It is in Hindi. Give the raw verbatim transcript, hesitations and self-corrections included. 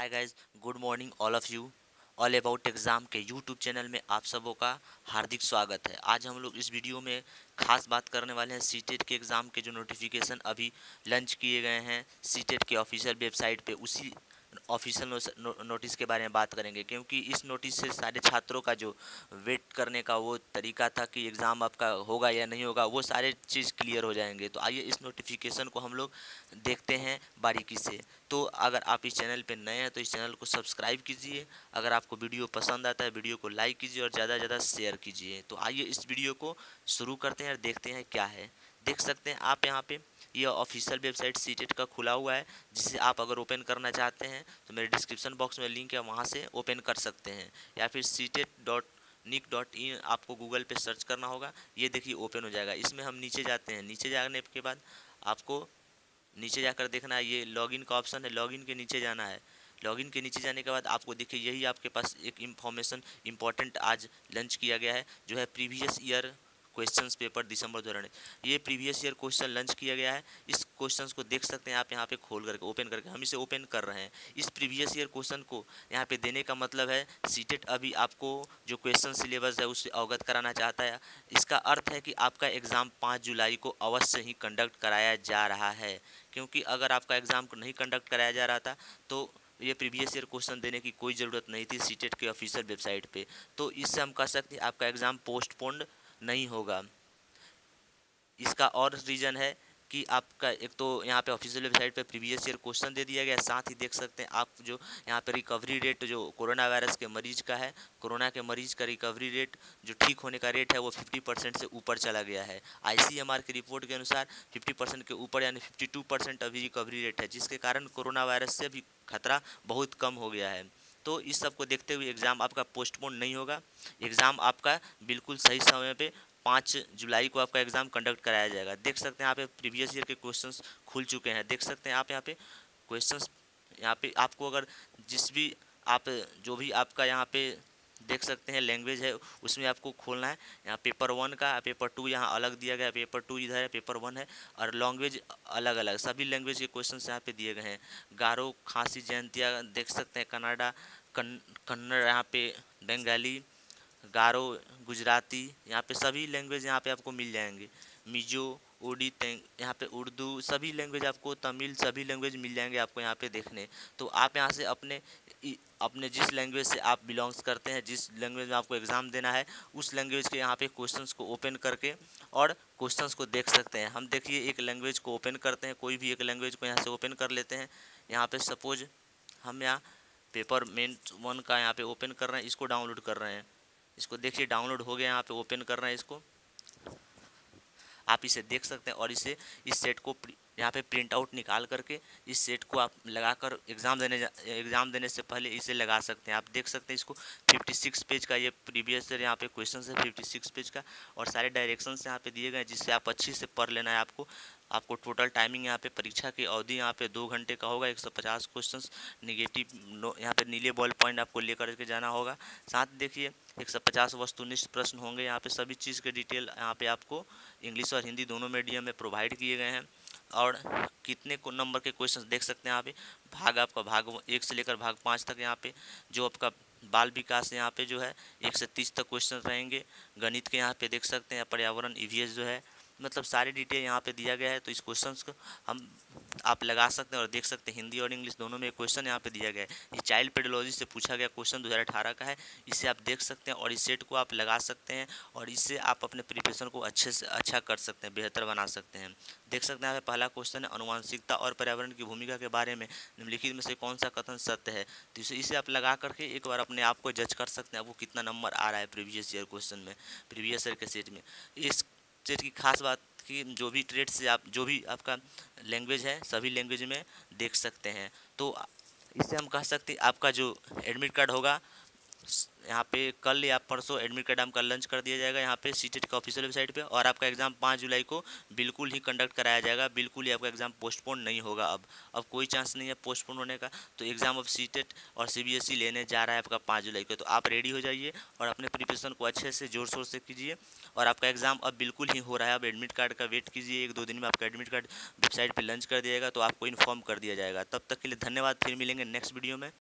Hi guys, good morning all of you. All about exam के यूट्यूब चैनल में आप सबों का हार्दिक स्वागत है। आज हम लोग इस वीडियो में खास बात करने वाले हैं सीटेट के एग्ज़ाम के जो नोटिफिकेशन अभी लॉन्च किए गए हैं सीटेट के ऑफिशियल वेबसाइट पे, उसी ऑफिशियल नो, नोटिस के बारे में बात करेंगे, क्योंकि इस नोटिस से सारे छात्रों का जो वेट करने का वो तरीका था कि एग्ज़ाम आपका होगा या नहीं होगा, वो सारे चीज़ क्लियर हो जाएंगे। तो आइए इस नोटिफिकेशन को हम लोग देखते हैं बारीकी से। तो अगर आप इस चैनल पे नए हैं तो इस चैनल को सब्सक्राइब कीजिए। अगर आपको वीडियो पसंद आता है वीडियो को लाइक कीजिए और ज़्यादा से ज़्यादा शेयर कीजिए। तो आइए इस वीडियो को शुरू करते हैं और देखते हैं क्या है। देख सकते हैं आप यहाँ पे ये ऑफिशियल वेबसाइट सीटेट का खुला हुआ है, जिसे आप अगर ओपन करना चाहते हैं तो मेरे डिस्क्रिप्शन बॉक्स में लिंक है, वहाँ से ओपन कर सकते हैं, या फिर CTET dot NIC dot in आपको गूगल पे सर्च करना होगा। ये देखिए ओपन हो जाएगा। इसमें हम नीचे जाते हैं, नीचे जाने के बाद आपको नीचे जाकर देखना है, ये लॉगिन का ऑप्शन है, लॉगिन के नीचे जाना है। लॉगिन के नीचे जाने के बाद आपको देखिए यही आपके पास एक इन्फॉर्मेशन इंपॉर्टेंट आज लॉन्च किया गया है, जो है प्रीवियस ईयर क्वेश्चंस पेपर दिसंबर दो हज़ार ये प्रीवियस ईयर क्वेश्चन लॉन्च किया गया है। इस क्वेश्चंस को देख सकते हैं आप यहाँ पे खोल करके ओपन करके, हम इसे ओपन कर रहे हैं। इस प्रीवियस ईयर क्वेश्चन को यहाँ पे देने का मतलब है सीटेट अभी आपको जो क्वेश्चन सिलेबस है उससे अवगत कराना चाहता है। इसका अर्थ है कि आपका एग्ज़ाम पाँच जुलाई को अवश्य ही कंडक्ट कराया जा रहा है, क्योंकि अगर आपका एग्ज़ाम को नहीं कंडक्ट कराया जा रहा था तो ये प्रीवियस ईयर क्वेश्चन देने की कोई ज़रूरत नहीं थी सीटेट के ऑफिशियल वेबसाइट पे। तो इससे हम कह सकते हैं आपका एग्ज़ाम पोस्टपोन्ड नहीं होगा। इसका और रीज़न है कि आपका एक तो यहाँ पे ऑफिशियल वेबसाइट पे प्रीवियस ईयर क्वेश्चन दे दिया गया, साथ ही देख सकते हैं आप जो यहाँ पे रिकवरी रेट जो कोरोना वायरस के मरीज का है, कोरोना के मरीज का रिकवरी रेट जो ठीक होने का रेट है वो पचास परसेंट से ऊपर चला गया है। आईसीएमआर की रिपोर्ट के अनुसार पचास परसेंट के ऊपर यानी बावन परसेंट अभी रिकवरी रेट है, जिसके कारण कोरोना वायरस से भी खतरा बहुत कम हो गया है। तो इस सब को देखते हुए एग्ज़ाम आपका पोस्टपोन नहीं होगा। एग्ज़ाम आपका बिल्कुल सही समय पे पाँच जुलाई को आपका एग्ज़ाम कंडक्ट कराया जाएगा। देख सकते हैं यहाँ पे प्रीवियस ईयर के क्वेश्चंस खुल चुके हैं। देख सकते हैं आप यहाँ पे क्वेश्चंस, यहाँ पे आपको अगर जिस भी आप जो भी आपका यहाँ पे देख सकते हैं लैंग्वेज है उसमें आपको खोलना है। यहाँ पेपर वन का, पेपर टू यहाँ अलग दिया गया है, पेपर टू इधर है, पेपर वन है, और लैंग्वेज अलग अलग सभी लैंग्वेज के क्वेश्चन यहाँ पे दिए गए हैं। गारो, खासी, जयंतिया देख सकते हैं, कन्नाडा, कन्नड़, यहाँ पे बंगाली, गारो, गुजराती, यहाँ पे सभी लैंग्वेज यहाँ पे आपको मिल जाएंगे। मिजो, ओडी, यहाँ पे उर्दू, सभी लैंग्वेज आपको, तमिल, सभी लैंग्वेज मिल जाएंगे आपको यहाँ पे देखने। तो आप यहाँ से अपने अपने जिस लैंग्वेज से आप बिलोंग्स करते हैं, जिस लैंग्वेज में आपको एग्ज़ाम देना है, उस लैंग्वेज के यहाँ पे क्वेश्चंस को ओपन करके और क्वेश्चंस को देख सकते हैं। हम देखिए एक लैंग्वेज को ओपन करते हैं, कोई भी एक लैंग्वेज को यहाँ से ओपन कर लेते हैं। यहाँ पे सपोज हम यहाँ पेपर मेन वन का यहाँ पे ओपन कर रहे हैं, इसको डाउनलोड कर रहे हैं। इसको देखिए डाउनलोड हो गया, यहाँ पे ओपन कर रहे हैं इसको, आप इसे देख सकते हैं। और इसे इस सेट को यहाँ पे प्रिंट आउट निकाल करके इस सेट को आप लगाकर एग्ज़ाम देने एग्ज़ाम देने से पहले इसे लगा सकते हैं। आप देख सकते हैं इसको छप्पन पेज का ये प्रीवियस ईयर यहाँ पे क्वेश्चन है छप्पन पेज का, और सारे डायरेक्शंस यहाँ पे दिए गए हैं जिससे आप अच्छे से पढ़ लेना है। आपको आपको टोटल टाइमिंग यहाँ पे परीक्षा की अवधि यहाँ पे दो घंटे का होगा। एक सौ पचास क्वेश्चन निगेटिव यहाँ पे नीले बॉल पॉइंट आपको लेकर के जाना होगा। साथ देखिए एक सौ पचास वस्तुनिष्ठ प्रश्न होंगे। यहाँ पे सभी चीज़ के डिटेल यहाँ पे आपको इंग्लिश और हिंदी दोनों मीडियम में प्रोवाइड किए गए हैं। और कितने को नंबर के क्वेश्चन देख सकते हैं यहाँ पे, भाग आपका भाग एक से लेकर भाग पाँच तक यहाँ पे जो आपका बाल विकास यहाँ पे जो है एक से तीस तक क्वेश्चन रहेंगे। गणित के यहाँ पे देख सकते हैं, पर्यावरण, ईवीएस जो है, मतलब सारे डिटेल यहाँ पे दिया गया है। तो इस क्वेश्चंस को हम आप लगा सकते हैं और देख सकते हैं। हिंदी और इंग्लिश दोनों में क्वेश्चन यहाँ पे दिया गया है। ये चाइल्ड पेडोलॉजी से पूछा गया क्वेश्चन दो हज़ार अठारह का है, इसे आप देख सकते हैं और इस सेट को आप लगा सकते हैं और इससे आप अपने प्रिपरेशन को अच्छे से अच्छा कर सकते हैं, बेहतर बना सकते हैं। देख सकते हैं यहाँ पे पहला क्वेश्चन है, अनुवांशिकता और पर्यावरण की भूमिका के बारे में निम्नलिखित में से कौन सा कथन सत्य है। तो इसे इसे आप लगा करके एक बार अपने आप को जज कर सकते हैं आपको कितना नंबर आ रहा है प्रीवियस ईयर क्वेश्चन में, प्रीवियस ईयर के सेट में। इस सेट की खास बात कि जो भी ट्रेड से आप जो भी आपका लैंग्वेज है सभी लैंग्वेज में देख सकते हैं। तो इससे हम कह सकते हैं आपका जो एडमिट कार्ड होगा यहाँ पे कल या परसों एडमिट कार्ड आपका लॉन्च कर दिया जाएगा यहाँ पे सीटेट का ऑफिशियल वेबसाइट पे, और आपका एग्ज़ाम पाँच जुलाई को बिल्कुल ही कंडक्ट कराया जाएगा। बिल्कुल ही आपका एग्ज़ाम पोस्टपोन नहीं होगा। अब अब कोई चांस नहीं है पोस्टपोन होने का। तो एग्ज़ाम अब सीटेट और सीबीएसई लेने जा रहा है आपका पाँच जुलाई को। तो आप रेडी हो जाइए और अपने प्रिपरेशन को अच्छे से जोर शोर से कीजिए। और आपका एग्ज़ाम अब बिल्कुल ही हो रहा है। अब एडमिट कार्ड का वेट कीजिए, एक दो दिन में आपका एडमिट कार्ड वेबसाइट पर लॉन्च कर दिएगा तो आपको इन्फॉर्म कर दिया जाएगा। तब तक के लिए धन्यवाद, फिर मिलेंगे नेक्स्ट वीडियो में।